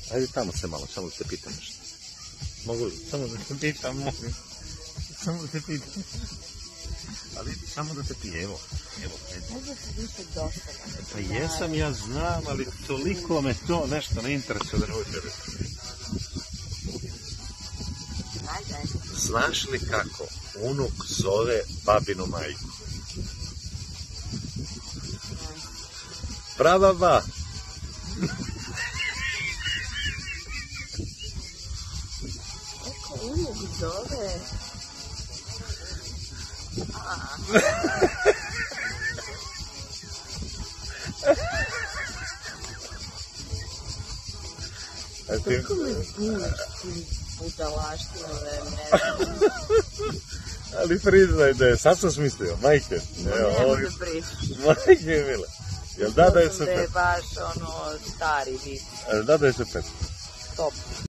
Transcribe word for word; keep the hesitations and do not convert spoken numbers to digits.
Ajde tamo se malo, samo da te pitam nešto. Mogu li? Samo da te pitam, molim. Samo da te pitam. Ali samo da te pitam, evo. Evo. Možda se više dosta. Pa jesam, ja znam, ali toliko me to nešto ne interesuje da ne hoće reći. Ajde. Znaš li kako unuk zove babinu majku? Prababa! Kako unuk zove? Kako me zbuniš ti budalaštinu, ne znam. Ali priznaj da je, sad sam smislio, majke. Nemo da pričaš. Majke mile. Jel da da je Da je super? baš ono stari vid. Da da je super? Top.